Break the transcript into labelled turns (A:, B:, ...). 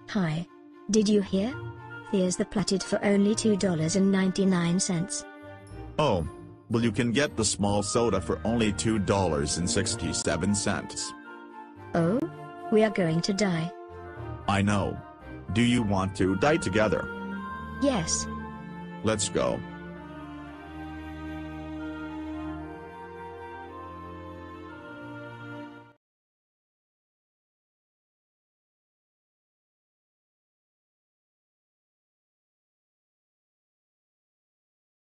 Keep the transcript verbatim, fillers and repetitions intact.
A: Hi. Did you hear? Here's the plated for only two dollars and ninety-nine cents.
B: Oh. Well, you can get the small soda for only two dollars and sixty-seven cents.
A: Oh? We are going to die.
B: I know. Do you want to die together?
A: Yes.
B: Let's go.